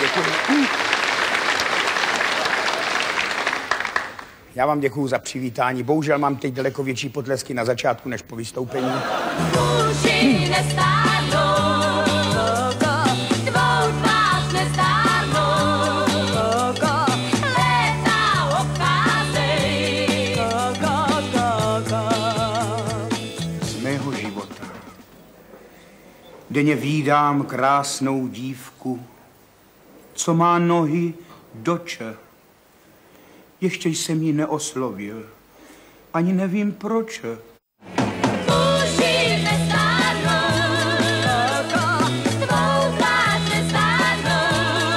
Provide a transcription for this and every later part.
Děkuji. Já vám děkuju za přivítání. Bohužel mám teď daleko větší potlesky na začátku než po vystoupení. Muži nestárnou, tvou tvář nestárnou, léta obcházej. Z mého života denně vídám krásnou dívku, co má nohy do če. Ještě jsem ji neoslovil, ani nevím proč. Muži nestárnou, tvou tvář nestárnou,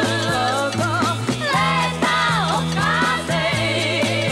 léta obcházej.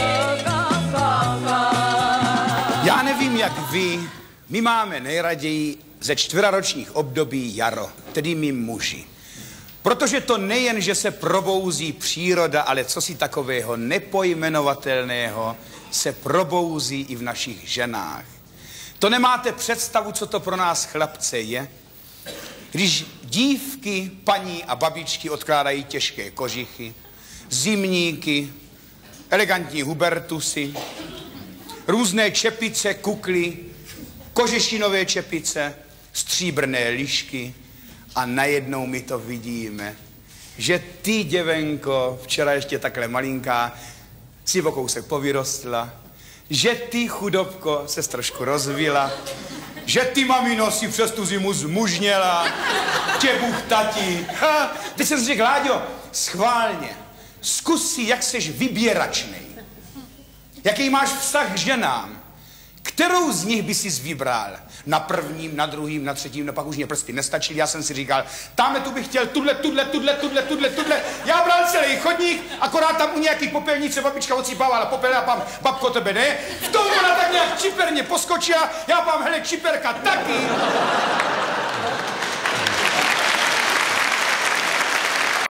Já nevím, jak vy, my máme nejraději ze čtvroročních období jaro, tedy my muži. Protože to nejen, že se probouzí příroda, ale cosi takového nepojmenovatelného se probouzí i v našich ženách. To nemáte představu, co to pro nás chlapce je, když dívky, paní a babičky odkládají těžké kožichy, zimníky, elegantní hubertusy, různé čepice, kukly, kožešinové čepice, stříbrné lišky a najednou my to vidíme, že ty, děvenko, včera ještě takhle malinká, si o kousek povyrostla, že ty, chudobko, se trošku rozvila, že ty, mamino, si přes tu zimu zmužněla, tě Bůh tati. Ha, teď jsem si řekl, Láďo, schválně, zkus si, jak seš vyběračnej. Jaký máš vztah k ženám? Kterou z nich by sis vybral? Na prvním, na druhým, na třetím, no pak už mě prsty nestačily, já jsem si říkal, tamhle tu bych chtěl, tudle. Já bral celý chodník, akorát tam u nějakých popelnice babička ocípávala popel a pám, babko, tebe ne? V tom ona tak nějak čiperně poskočila, já pám, hele, čiperka taky.